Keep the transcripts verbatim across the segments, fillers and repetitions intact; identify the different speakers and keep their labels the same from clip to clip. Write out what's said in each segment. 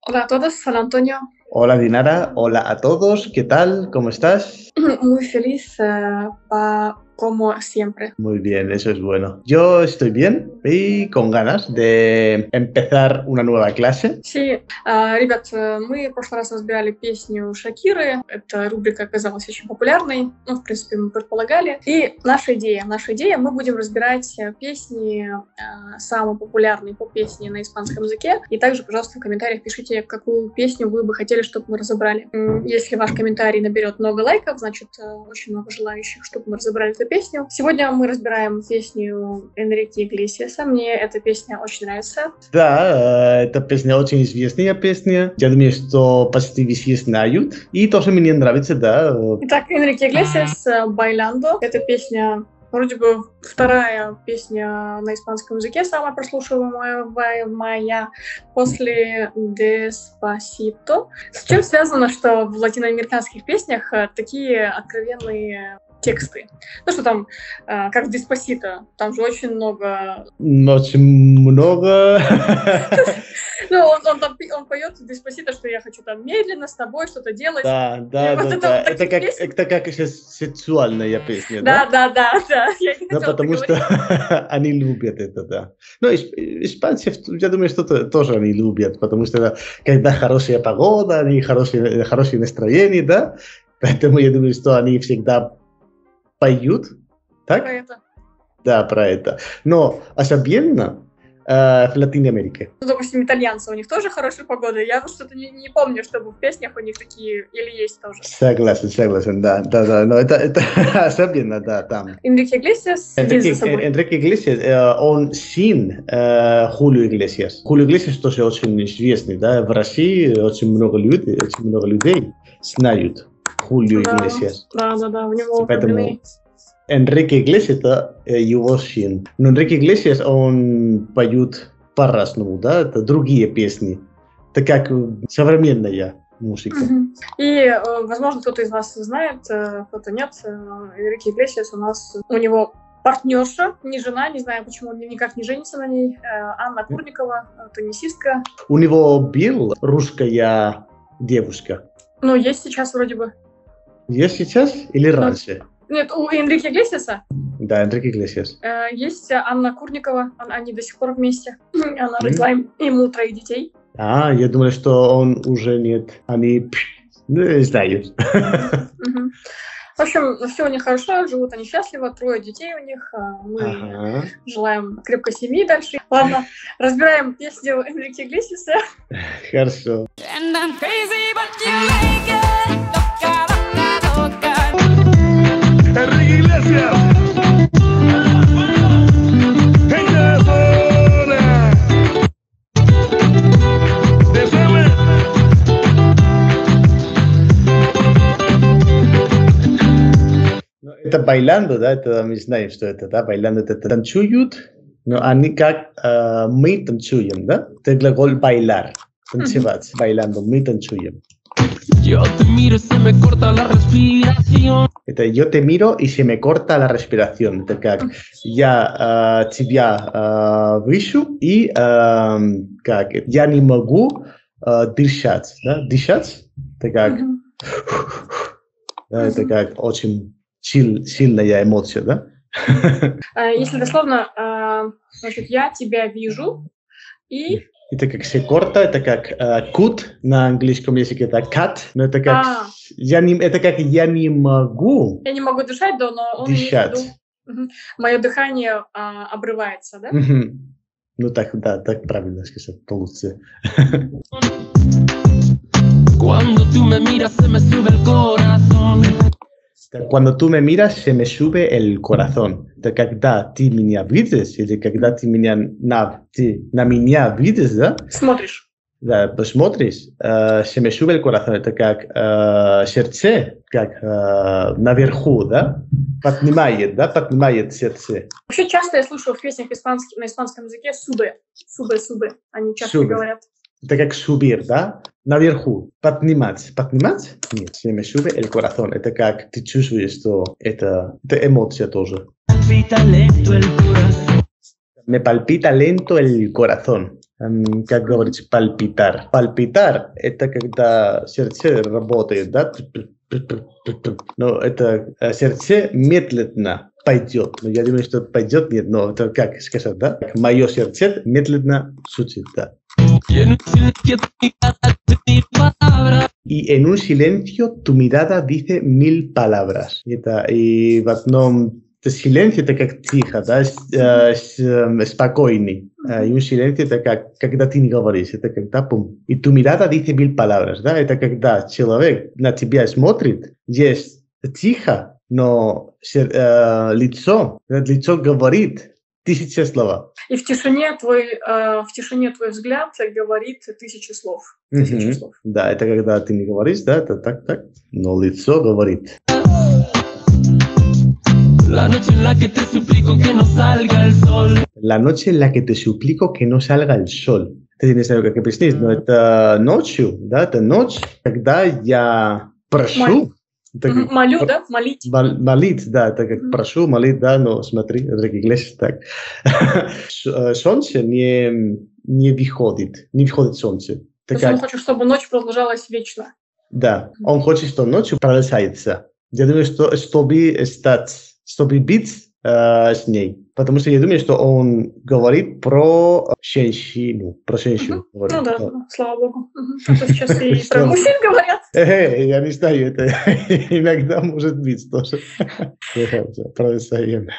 Speaker 1: Hola a todos, hola Antonio.
Speaker 2: Hola Dinara, hola a todos, ¿qué tal? ¿Cómo estás?
Speaker 1: Muy feliz, eh, pa- como siempre.
Speaker 2: Muy bien, eso es bueno. Yo estoy bien y con ganas de empezar una nueva clase.
Speaker 1: Sí, а, ребят, э, мы в прошлый раз разбирали песню Шакиры. Эта рубрика оказалась очень популярной. Ну, в принципе, мы предполагали. И наша идея. Наша идея, мы будем разбирать э, песни, э, самые популярные поп-песни на испанском языке. И также, пожалуйста, в комментариях пишите, какую песню вы бы хотели, чтобы мы разобрали. М, Если ваш комментарий наберет много лайков, значит, э, очень много желающих, чтобы мы разобрали эту песню. Сегодня мы разбираем песню Энрике Иглесиаса. Мне эта песня очень нравится.
Speaker 2: Да, э, эта песня очень известная песня. Я думаю, что почти все знают. И тоже мне нравится, да. э,
Speaker 1: Итак, Энрике Иглесиас «Байландо». Эта песня вроде бы вторая песня на испанском языке, самая прослушиваемая моя после «Деспасито». С чем связано, что в латиноамериканских песнях э, такие откровенные тексты? Ну что там, э, как в «Деспасито», там же очень много...
Speaker 2: Очень много.
Speaker 1: Ну, он, он, там, пи- он поет в «Деспасито», что я хочу там медленно с тобой что-то делать.
Speaker 2: Да, да,
Speaker 1: И вот
Speaker 2: да,
Speaker 1: это
Speaker 2: да.
Speaker 1: вот
Speaker 2: Это
Speaker 1: таких
Speaker 2: как,
Speaker 1: песен.
Speaker 2: это как еще сексуальная песня,
Speaker 1: Да,
Speaker 2: да?
Speaker 1: да, да, да. Я не
Speaker 2: Да,
Speaker 1: хотела
Speaker 2: потому
Speaker 1: это
Speaker 2: что
Speaker 1: говорить.
Speaker 2: они любят это, да. Ну, исп- испанцы, я думаю, что то- тоже они любят, потому что да, когда хорошая погода, они хорошее, хорошее настроение, да, поэтому я думаю, что они всегда поют,
Speaker 1: Про
Speaker 2: так?
Speaker 1: это.
Speaker 2: Да, про это. Но особенно э, в Латинской Америке.
Speaker 1: Ну, допустим, итальянцы, у них тоже хорошая погода. Я вот что-то не, не помню, чтобы в песнях у них такие, или есть тоже.
Speaker 2: Согласен, согласен, да, да, да, но это, это особенно, да, там.
Speaker 1: Энрике Иглесиас следит
Speaker 2: Enrique,
Speaker 1: за собой.
Speaker 2: Enrique Iglesias, э, он сын э, Хулио Иглесиас. Хулио Иглесиас тоже очень известный, да, в России очень много людей, очень много людей знают Хулио
Speaker 1: Да,
Speaker 2: Иглесиас.
Speaker 1: да, да, да, у него
Speaker 2: Поэтому
Speaker 1: влюблены.
Speaker 2: Enrique Iglesias это э, его сын. Но Enrique Iglesias, он поет по-разному, да, это другие песни. Это как э, современная музыка.
Speaker 1: Мгм. И, э, возможно, кто-то из вас знает, э, кто-то нет. э, Энрике Иглесиас у нас, у него партнерша, не жена, не знаю, почему он никак не женится на ней, э, Анна Курникова, э, теннисистка.
Speaker 2: У него был русская девушка.
Speaker 1: Ну, есть сейчас вроде бы.
Speaker 2: Есть сейчас или
Speaker 1: Ну,
Speaker 2: раньше?
Speaker 1: нет, у Энрике Иглесиаса
Speaker 2: Да, Enrique Iglesias.
Speaker 1: Э, Есть Анна Курникова, он- они до сих пор вместе. Она
Speaker 2: М.
Speaker 1: родила им- ему троих детей.
Speaker 2: А, я думаю, что он уже нет. Они, ну, не знаю.
Speaker 1: Мгм. В общем, все у них хорошо, живут они счастливо, трое детей у них. а, Мы
Speaker 2: Ага.
Speaker 1: желаем крепкой семьи дальше. Ладно, разбираем песню Энрике Иглесиаса.
Speaker 2: Хорошо.
Speaker 3: And I'm crazy, but you make it loca, loca, loca.
Speaker 4: Enrique Iglesias. Gente de zona. De zona.
Speaker 2: Ну, это bailando, да, это мы знаем, что это, да, bailando это танцуют, но они как э, мы танцуем, да? Это глагол bailar, танцевать, bailando, мы танцуем.
Speaker 5: Yo te miro y se me corta la respiración.
Speaker 2: Это yo te miro y se me corta la respiración. Это как я э, тебя э, вижу и э, как я не могу э, дышать, да? Дышать, это как,
Speaker 1: Мгм.
Speaker 2: да, это
Speaker 1: Мгм.
Speaker 2: как очень сил- сильная эмоция, да?
Speaker 1: Э, Если дословно, э, значит, я тебя вижу и...
Speaker 2: Это как se corta, это как э, cut на английском языке, это cut, но это как
Speaker 1: А.
Speaker 2: я не, это как я не могу
Speaker 1: Я не могу дышать, да, но он имеет в виду...
Speaker 2: дышать.
Speaker 1: Мгм. Мое дыхание а, обрывается, да?
Speaker 2: Мгм. Ну так, да, так правильно сказать, получится.
Speaker 5: Cuando tú me miras se me sube el corazón.
Speaker 2: Cuando tú me miras, se me sube el corazón. Это когда ты меня видишь, или когда ты меня на, ты на меня видишь, да?
Speaker 1: Смотришь.
Speaker 2: Да, посмотришь, э, se me sube el corazón. Это как э, сердце, как э, наверху, да? Поднимает, да? Поднимает сердце.
Speaker 1: Вообще часто я слышу в песнях испански- на испанском языке субы. Субы, субы. Они часто
Speaker 2: Sube.
Speaker 1: говорят.
Speaker 2: Это как subir, да? Наверху. Поднимать. Поднимать? Нет, se me sube el corazón. Это как ты чувствуешь, что это, это эмоция тоже.
Speaker 5: Palpita lento el corazón.
Speaker 2: Me palpita lento el corazón. эм, как говорится, пальпитар. Пальпитар – это когда сердце работает, да? Но это э, сердце медленно пойдет. Но я думаю, что пойдет, нет, но это как сказать, да? Мое сердце медленно шутит, да. Y en un silencio tu mirada dice mil palabras. Y, это, и в одном silencio это как тихо, да, с, э, с, э, спокойный. Uh, y un silencio это как, когда ты не говоришь, это когда пум. И tu mirada dice mil palabras, да, это когда человек на тебя смотрит, есть тихо, но э, лицо, лицо говорит тысячи слов.
Speaker 1: И в тишине твой, э, в тишине твой взгляд говорит тысячи слов. Тысячи
Speaker 2: Mm-hmm.
Speaker 1: слов.
Speaker 2: Да, это когда ты не говоришь, да, это так, так, но лицо говорит.
Speaker 5: La noche en la que te suplico que no salga el sol.
Speaker 2: La noche en la que te suplico que no salga el sol. Ты не знаю, как объяснить, но это ночью, да, это ночь, когда я прошу. Это как
Speaker 1: Молю,
Speaker 2: пр-
Speaker 1: да? Молить.
Speaker 2: мол- молить, да, это как
Speaker 1: Мгм.
Speaker 2: прошу, молить, да, но смотри, это как инглиш, так. С- э, Солнце не, не выходит, не выходит солнце.
Speaker 1: То
Speaker 2: Это
Speaker 1: есть он
Speaker 2: как-
Speaker 1: хочет, чтобы ночь продолжалась вечно.
Speaker 2: Да, он хочет, что ночью продолжается. Я думаю, что чтобы стать, чтобы быть э, с ней. Потому что я думаю, что он говорит про женщину. Про женщину.
Speaker 1: Мгм.
Speaker 2: говорит.
Speaker 1: Ну да,
Speaker 2: Да.
Speaker 1: да, слава богу. Мгм. А то сейчас и
Speaker 2: Что?
Speaker 1: про мужчин говорят.
Speaker 2: Э, я не знаю, это иногда может быть тоже. Продолжаем.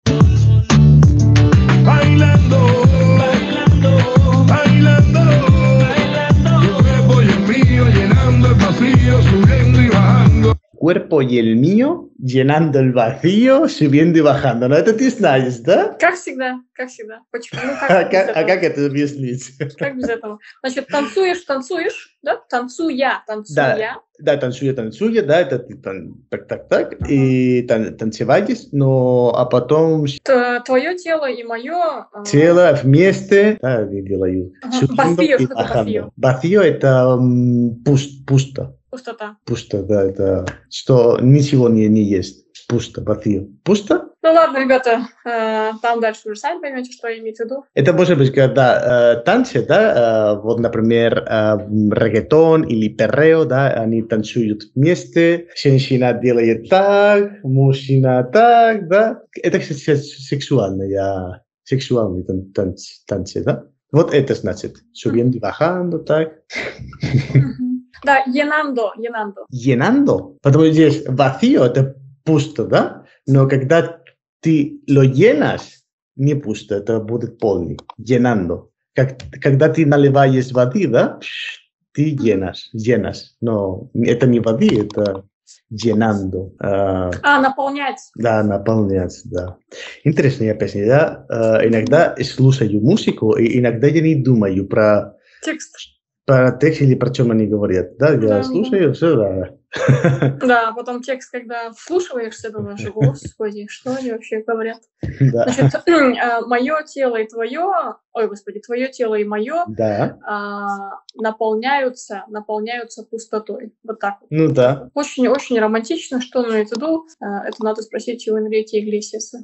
Speaker 4: Bailando, bailando, bailando, bailando. Tu cuerpo y el mío llenando el vacío, subiendo y bajando.
Speaker 2: Cuerpo y el mío llenando el vacío, subiendo y bajando. ¿No? Это ты знаешь, да?
Speaker 1: Как всегда, как всегда. Почему? Ну,
Speaker 2: А
Speaker 1: как, без
Speaker 2: как, а
Speaker 1: этого?
Speaker 2: как это объяснить?
Speaker 1: Как без этого? Значит, танцуешь, танцуешь, да? Танцуя, танцуя.
Speaker 2: Да, танцуя, танцуя, да, это ты тан- так, так, так, и тан- танцеваешь, но а потом
Speaker 1: Т- Твое тело и мое... э,
Speaker 2: тело вместе, да, я делаю.
Speaker 1: Ага.
Speaker 2: Subiendo
Speaker 1: Vacío,
Speaker 2: y
Speaker 1: что такое
Speaker 2: bajando. Vacío это м, пуст, пусто,
Speaker 1: Пустота.
Speaker 2: пусто, да, это что ничего не, не есть, пусто, vacío. Пусто?
Speaker 1: Ну ладно, ребята, э, там дальше уже сами поймете, что я имею в виду.
Speaker 2: Это может быть, когда э, танцы, да, э, вот, например, э, регетон или перрeo, да, они танцуют вместе, женщина делает так, мужчина так, да, это се- сексуальная, сексуальный тан- танц, танцы, да. Вот это значит, subiendo y bajando, так.
Speaker 1: Мгм. Да, енандо, енандо.
Speaker 2: Llenando, потому что здесь vacío, это пусто, да, но когда ты lo llenas, не пусто, это будет полный, llenando. Как, когда ты наливаешь воды, да, ты llenas, llenas, но это не воды, это llenando, а,
Speaker 1: А, наполнять.
Speaker 2: да, наполнять, да. Интересная песня, да, А, иногда слушаю музыку, и иногда я не думаю про,
Speaker 1: Текст.
Speaker 2: про текст или про чем они говорят, да, я
Speaker 1: Да,
Speaker 2: слушаю, все, да.
Speaker 1: Да, потом текст, когда вслушиваешься, думаешь, господи, что они вообще говорят.
Speaker 2: Да.
Speaker 1: Значит, мое тело и твое, ой, господи, твое тело и мое
Speaker 2: Да,
Speaker 1: наполняются, наполняются пустотой. Вот так вот.
Speaker 2: ну да.
Speaker 1: Очень-очень романтично. Что он имеет в виду? А, Это надо спросить у Энрике Иглесиаса.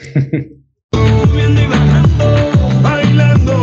Speaker 4: Bailando,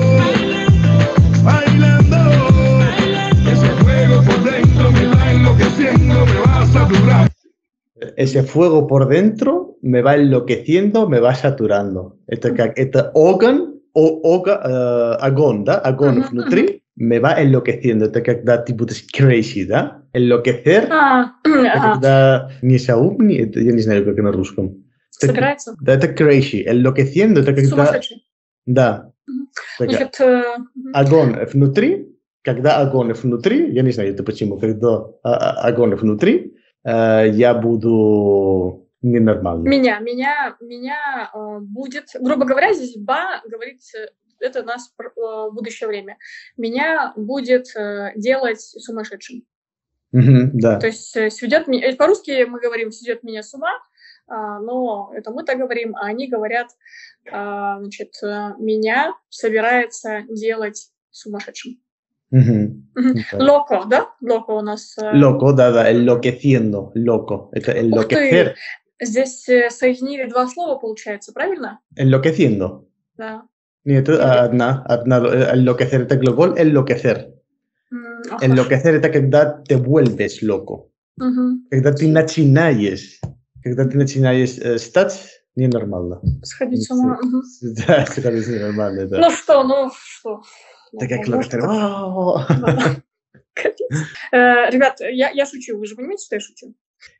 Speaker 4: bailando, ese fuego por dentro me va enloqueciendo, me va a saturar.
Speaker 2: Ese fuego por dentro me va enloqueciendo, me va saturando. Это как, это огонь, о, ога, э, огонь, да, огонь
Speaker 1: Мгм,
Speaker 2: внутри me va enloqueciendo. Это когда ты будешь crazy, да? Enloquecer,
Speaker 1: А,
Speaker 2: это
Speaker 1: ага,
Speaker 2: когда не заумный, это, я не знаю, как на русском. Это,
Speaker 1: собирается.
Speaker 2: да, это crazy. Enloqueciendo, это когда...
Speaker 1: Сумасшедший.
Speaker 2: Да.
Speaker 1: Мгм.
Speaker 2: Так,
Speaker 1: Значит, э, мгм.
Speaker 2: огонь внутри, когда огонь внутри, я не знаю, это почему, когда а, а, огонь внутри, э, я буду ненормальный.
Speaker 1: меня, меня, меня э, будет, грубо говоря, здесь ба говорит, э, это у нас пр- э, будущее время. Меня будет э, делать сумасшедшим.
Speaker 2: Мгм, да.
Speaker 1: То есть э, сведет меня, э, по-русски мы говорим сведет меня с ума, а, но это мы так говорим, а они говорят, а, значит, э, меня собирается делать сумасшедшим.
Speaker 2: Мгм,
Speaker 1: Мгм.
Speaker 2: да.
Speaker 1: Локо, да? Локо у нас. э,
Speaker 2: Loco, да, да, enloqueciendo, loco. Это
Speaker 1: Ух ты,
Speaker 2: enloquecer.
Speaker 1: здесь э, соединили два слова, получается, правильно?
Speaker 2: Enloqueciendo.
Speaker 1: Да.
Speaker 2: Нет, это одна, одна. Enloquecer это глагол enloquecer.
Speaker 1: М, а,
Speaker 2: Enloquecer это когда te vuelves loco.
Speaker 1: хорошо. Мгм.
Speaker 2: Когда ты начинаешь, когда ты начинаешь э, стать ненормально.
Speaker 1: Сходить с ума. Мгм.
Speaker 2: Да, сходить ненормально, да.
Speaker 1: Ну что, ну что?
Speaker 2: Так как
Speaker 1: Ну,
Speaker 2: enloquecer.
Speaker 1: может,
Speaker 2: «Вау!»
Speaker 1: да. Капец. Э, Ребят, я, я шучу, вы же понимаете, что я шучу?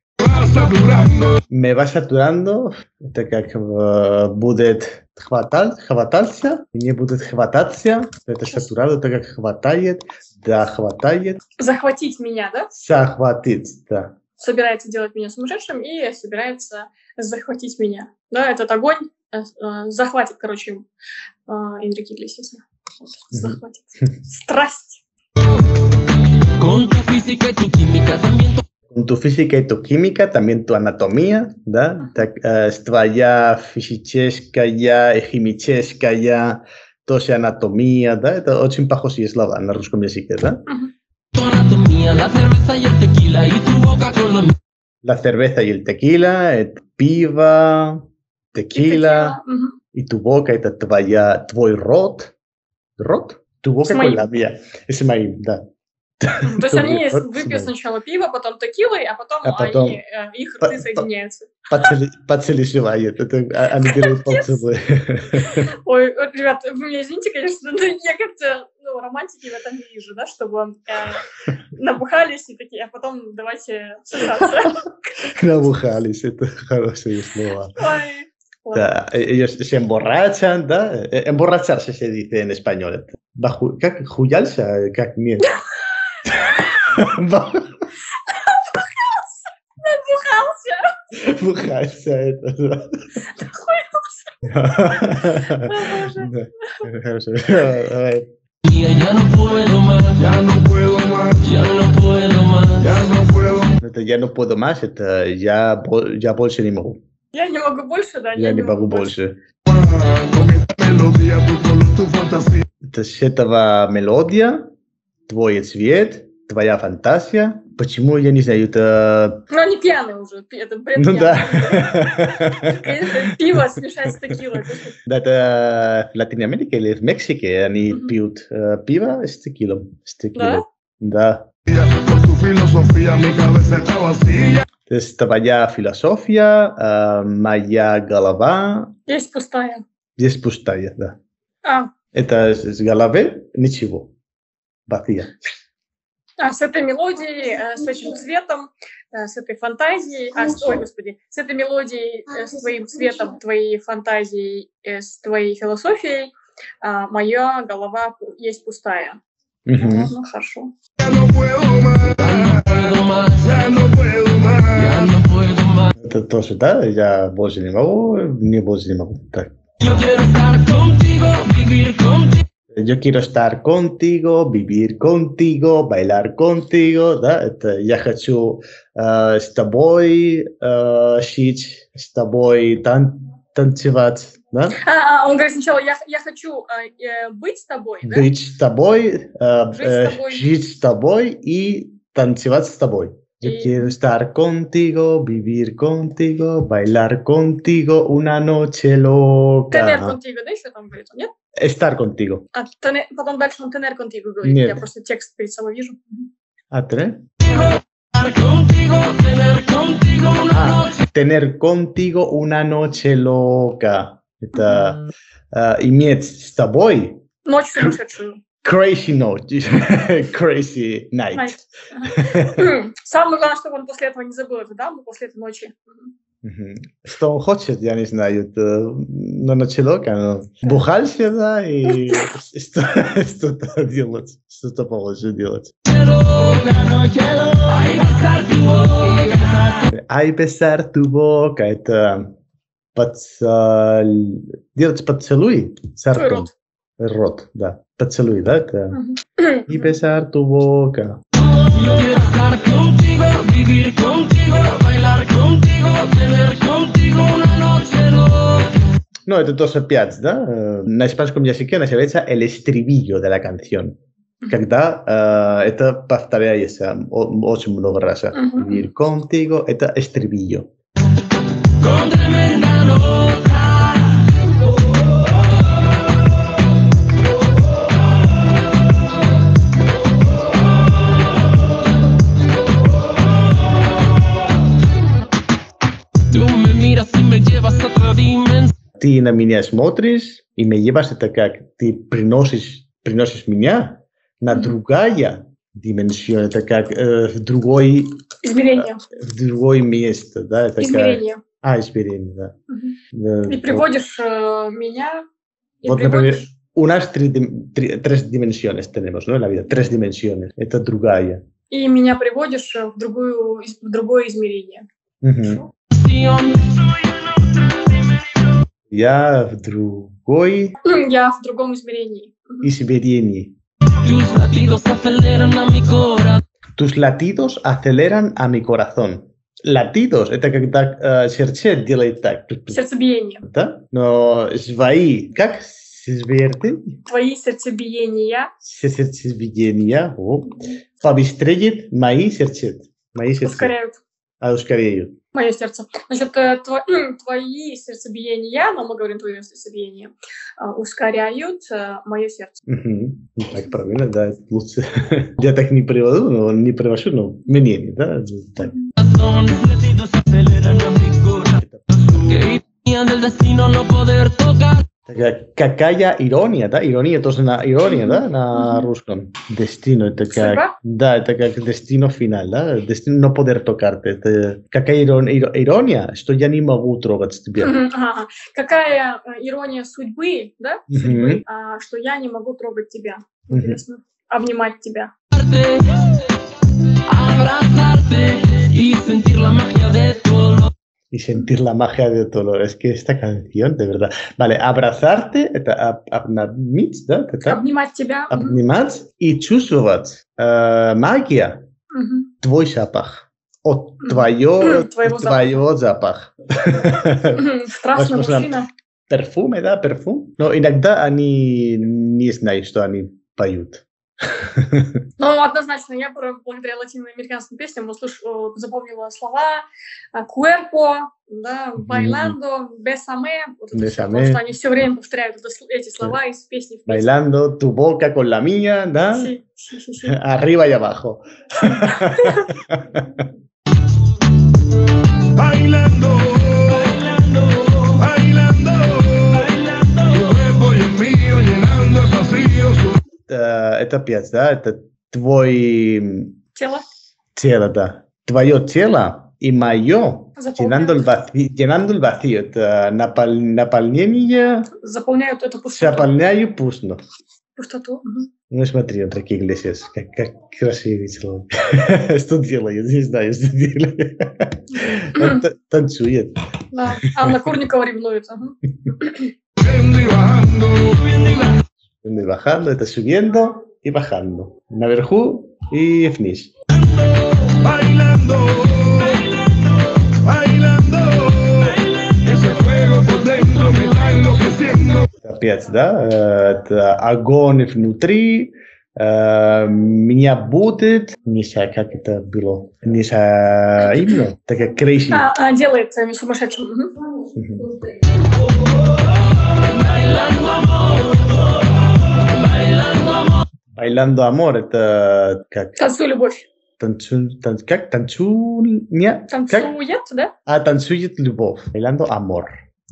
Speaker 2: Me va saturando, это как э, будет хватать, хвататься, не будет хвататься, это saturado, это как хватает, да, хватает,
Speaker 1: Захватить меня, да?
Speaker 2: захватить, да.
Speaker 1: Собирается делать меня сумасшедшим и собирается захватить меня. Да, этот огонь э, э, захватит, короче, э, Энрике Иглесиаса. Вот, захватит. Страсть.
Speaker 5: Con tu física y tu química también.
Speaker 2: Con tu física y tu química, también tu anatomía, да, так, э, твоя физическая и химическая, тоже анатомия, да, это очень похожие слова на русском языке, да.
Speaker 1: Мгм.
Speaker 5: Tu anatomía, la cerveza y el tequila y tu boca con la mía.
Speaker 2: La cerveza y el tequila, это пиво, текила,
Speaker 1: Мгм.
Speaker 2: и tu boca, это твоя, твой рот, рот, tu boca
Speaker 1: С
Speaker 2: con
Speaker 1: моим.
Speaker 2: la mía, es моим, да.
Speaker 1: Мгм. То есть
Speaker 2: Твой
Speaker 1: они
Speaker 2: рот с
Speaker 1: выпьют
Speaker 2: моим.
Speaker 1: сначала пиво, потом текилой, а потом,
Speaker 2: А потом
Speaker 1: они, э, их
Speaker 2: по-
Speaker 1: рты
Speaker 2: по-
Speaker 1: соединяются.
Speaker 2: Поцели- Поцеловают, это а- они делают поцелуй.
Speaker 1: Ой, вот, ребят, вы меня извините, конечно, но я как-то, ну, романтики в этом не вижу, да, чтобы э, набухались и такие, а потом давайте сосаться.
Speaker 2: Набухались, это хорошие слова.
Speaker 1: Ой, ладно.
Speaker 2: Да, ellos se emborrachan, да? Э, Emborracharse se dice en español. Это баху- Как хуялься, как нет. Ба-
Speaker 1: Набухался.
Speaker 2: Бухаться, это да.
Speaker 1: Боже.
Speaker 2: Да, хорошо. Давай.
Speaker 5: Ya no puedo más,
Speaker 4: Ya no puedo más,
Speaker 5: ya no puedo más.
Speaker 4: ya no puedo.
Speaker 2: Это я не puedo más, это я, бо- я больше не могу.
Speaker 1: Я не могу больше, да?
Speaker 2: Я не могу больше.
Speaker 4: Con esta melodía, tu color, tu fantasía.
Speaker 2: Это с этого мелодия, твой цвет, твоя фантазия. Почему, я не знаю, это...
Speaker 1: Ну, они пьяные уже, пи- это бред
Speaker 2: Ну
Speaker 1: пьяный.
Speaker 2: да.
Speaker 1: Конечно, пиво смешать с текилой. это что?
Speaker 2: Да, это в Латиноамерике или в Мексике они
Speaker 1: Мгм.
Speaker 2: пьют э, пиво с текилом. С текилой. Да.
Speaker 4: Con tu filosofía, mi cabeza está vacía.
Speaker 2: То есть твоя философия, э, моя голова
Speaker 1: Есть пустая.
Speaker 2: здесь пустая, да.
Speaker 1: А,
Speaker 2: Это с с головы ничего. Ватия.
Speaker 1: а, с этой мелодией, э, с этим цветом, э, с этой фантазией, а, с, ой, господи, с этой мелодией, э, с твоим цветом, твоей фантазией, э, с твоей философией, а, моя голова пу- есть пустая.
Speaker 2: Мгм.
Speaker 1: Ну, хорошо.
Speaker 4: Ya no puedo más,
Speaker 5: puedo más,
Speaker 4: ya no puedo
Speaker 5: ya
Speaker 4: más.
Speaker 5: no puedo más.
Speaker 2: Это тоже, да? Я больше не могу, не больше не могу. Так.
Speaker 5: Yo quiero estar contigo, vivir contigo.
Speaker 2: Yo quiero estar contigo, vivir contigo, bailar contigo, да? Это я хочу э, с тобой э, жить, с тобой тан- танцевать, да?
Speaker 1: А, а, он говорит сначала, я, я хочу э, э, быть с тобой, да?
Speaker 2: Быть с тобой, э,
Speaker 1: Жить с
Speaker 2: э,
Speaker 1: тобой.
Speaker 2: жить с тобой и танцевать с тобой. Yo
Speaker 1: И-
Speaker 2: quiero estar contigo, vivir contigo, bailar contigo una noche loca.
Speaker 1: Тенер контиго, да, еще там говорит, он, нет?
Speaker 2: Estar contigo.
Speaker 1: А, тене- потом дальше он тенер контиго говорит,
Speaker 2: Нет.
Speaker 1: я просто текст перед собой вижу.
Speaker 2: Ah, tener.
Speaker 5: Estar contigo, tener contigo una
Speaker 2: Ah,
Speaker 5: noche.
Speaker 2: tener contigo una noche loca. Это э, иметь с тобой
Speaker 1: Ночь сумасшедшую.
Speaker 2: crazy night. Crazy night.
Speaker 1: Night. Ага. М, Самое главное, чтобы он после этого не забыл это, да, мы после этой ночи. Мгм.
Speaker 2: Мгм. Что он хочет, я не знаю, это, но noche loca, но бухался, да, и что- что-то делать, что-то положить делать.
Speaker 5: Una noche loca, ay, besar tu boca.
Speaker 2: Ay, besar tu boca, это поцел- делать поцелуй с
Speaker 1: Твой
Speaker 2: ртом.
Speaker 1: рот.
Speaker 2: Рот, да. Поцелуй, да, это...
Speaker 1: Мгм.
Speaker 2: И besar tu boca.
Speaker 5: Yo quiero estar contigo, vivir contigo, bailar contigo, tener contigo una noche loca.
Speaker 2: No, это тоже пять, да? Э, На испанском языке называется el estribillo de la canción. Когда э, это повторяется о- очень много раз.
Speaker 1: Мгм.
Speaker 2: Vivir contigo, это estribillo.
Speaker 5: Con tremenda nota.
Speaker 2: ты на меня смотришь и me llevas, это как ты приносишь, приносишь меня на другая дименсия, это как э, в другой...
Speaker 1: Измерение.
Speaker 2: В другое место, да? Это
Speaker 1: Измерение.
Speaker 2: Как... А, измерение, да.
Speaker 1: Угу.
Speaker 2: да
Speaker 1: И приводишь э, меня... И
Speaker 2: вот,
Speaker 1: приводишь...
Speaker 2: например, у нас три, три, tres dimensiones tenemos, ¿no? En la vida, tres dimensiones. Это другая.
Speaker 1: И меня приводишь в, другую, в другое измерение.
Speaker 2: Угу. Я в другой
Speaker 1: Я в другом измерении.
Speaker 2: измерении.
Speaker 5: Tus latidos aceleran a mi corazón.
Speaker 2: Tus latidos aceleran a mi corazón. Latidos, это когда э, сердце делает так.
Speaker 1: Сердцебиение.
Speaker 2: Да? Но свои, как сердцебиение?
Speaker 1: Твои сердцебиения.
Speaker 2: Сердцебиения. Побыстрее мои сердца. Мои сердца.
Speaker 1: Ускоряют.
Speaker 2: А, ускоряют.
Speaker 1: Мое сердце. Значит, тво- твои сердцебиения, но мы говорим твое сердцебиение, ускоряют мое сердце.
Speaker 2: Угу. Так правильно, да, это лучше. Я так не перевожу, но не перевожу, но мнение, да? Так.
Speaker 5: Tus latidos aceleran a mi corazón. Que iría del destino no poder tocar.
Speaker 2: Так, какая ирония, да? Ирония тоже на ирония, да, на русском. Destino, это как...
Speaker 1: Судьба?
Speaker 2: Да, это как destino final, да? Destino no poder tocarte. Это какая ирония, ирония, что я не могу трогать тебя.
Speaker 1: Мгм, ага. Какая э, ирония судьбы, да?
Speaker 2: Мгм.
Speaker 1: Судьбы, а, что я не могу трогать тебя.
Speaker 2: Мгм.
Speaker 1: Интересно. Обнимать тебя.
Speaker 5: Abrazarte y sentir la magia de tu olor.
Speaker 2: Y sentir la magia de tu olor. Es que esta canción, de verdad. Vale, abrazarte, это об- обнимать, да? Это
Speaker 1: Обнимать тебя. Мгм.
Speaker 2: обнимать и чувствовать э, магия,
Speaker 1: Мгм.
Speaker 2: твой запах. От
Speaker 1: Мгм.
Speaker 2: твое,
Speaker 1: Твоего
Speaker 2: твоего запах.
Speaker 1: Мгм. Страстный
Speaker 2: Возможно,
Speaker 1: мужчина.
Speaker 2: Перфуме, да, перфум. Но иногда они не знают, что они поют.
Speaker 1: Ну, однозначно, я про- благодаря латиноамериканским песням услыш- э, запомнила слова а, «cuerpo», да,
Speaker 2: Мгм.
Speaker 1: «bailando», «besame». Вот это всё,
Speaker 2: Besame.
Speaker 1: потому что они все время повторяют это сл- эти слова из песни в песню.
Speaker 2: Bailando tu boca con la mía, ¿da?
Speaker 1: Си, си, си, си.
Speaker 2: Arriba y abajo.
Speaker 4: Bailando, bailando, bailando, tu cuerpo y el mío llenando el vacío. su-
Speaker 2: Э, Это пять, да? Это твой м,
Speaker 1: Тело
Speaker 2: тело, да. Твое тело и мое llenando el
Speaker 1: заполняют,
Speaker 2: vacío. Llenando el vacío. Это напол- наполнение,
Speaker 1: заполняют эту пустоту.
Speaker 2: заполняю пусто.
Speaker 1: Пустоту. Мгм.
Speaker 2: Ну, смотри, Enrique Iglesias, как, как красивый человек. Что делает? Не знаю, что делает. Он та- танцует.
Speaker 1: Да. Анна Курникова ревнует. Ага.
Speaker 4: Subiendo y bajando,
Speaker 2: Subiendo y bajando, это subiendo y bajando. Наверху и вниз.
Speaker 4: bailando, bailando, ese fuego por dentro me está enloqueciendo.
Speaker 2: Опять, да? Э, Это огонь внутри. э, Меня будет. Не знаю, как это было. Не знаю, именно. Так как crazy.
Speaker 1: А, а, делает э, сумасшедшим. Мгм.
Speaker 2: Мгм. Bailando amor, это как
Speaker 1: Танцуй, любовь.
Speaker 2: танцу, тан- как танцу, нет, как?
Speaker 1: Танцует, да?
Speaker 2: А танцует любовь. Bailando amor.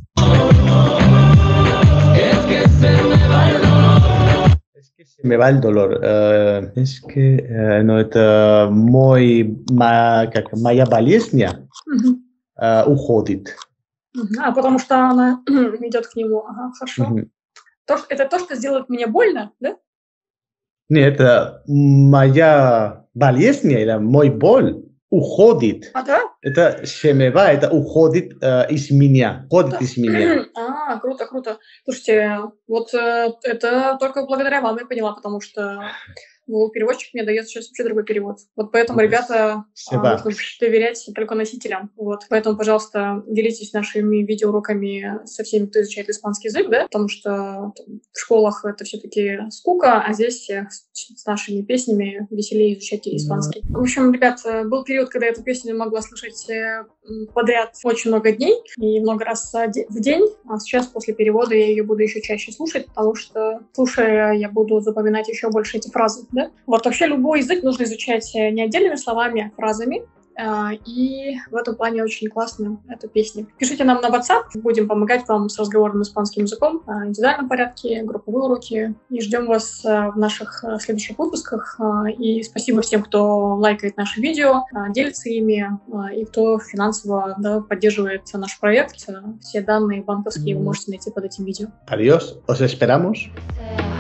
Speaker 2: Es que se me va el dolor. Э, es que, э, no, это мой, ма- как, моя болезнь
Speaker 1: Мгм.
Speaker 2: э, уходит.
Speaker 1: Мгм. А, потому что она идет к нему. Ага, хорошо.
Speaker 2: Мгм.
Speaker 1: То, что- это то, что сделает мне больно, да?
Speaker 2: Нет, это моя болезнь или мой боль уходит.
Speaker 1: А, да?
Speaker 2: Это se me va, это уходит э, из меня. Уходит из меня.
Speaker 1: А, круто, круто. Слушайте, вот э, это только благодаря вам я поняла, потому что Google переводчик мне дает сейчас вообще другой перевод. Вот поэтому,
Speaker 2: Мгм.
Speaker 1: ребята, а,
Speaker 2: Спасибо.
Speaker 1: нужно доверять только носителям. Вот. Поэтому, пожалуйста, делитесь нашими видеоуроками со всеми, кто изучает испанский язык, да, потому что там, в школах это все-таки скука, а здесь э, с с нашими песнями веселее изучать испанский. В общем, ребят, э, был период, когда я эту песню могла слышать э, м, подряд очень много дней и много раз э, де- в день, а сейчас после перевода я ее буду еще чаще слушать, потому что, слушая, я буду запоминать еще больше эти фразы, да? Вот вообще любой язык нужно изучать э, не отдельными словами, а фразами. и в этом плане очень классная эта песня. Пишите нам на WhatsApp, будем помогать вам с разговором испанским языком в индивидуальном порядке, групповые уроки, и ждем вас в наших следующих выпусках. И спасибо всем, кто лайкает наши видео, делится ими, и кто финансово, да, поддерживает наш проект. Все данные банковские вы можете найти под этим видео.
Speaker 2: Adiós, os esperamos.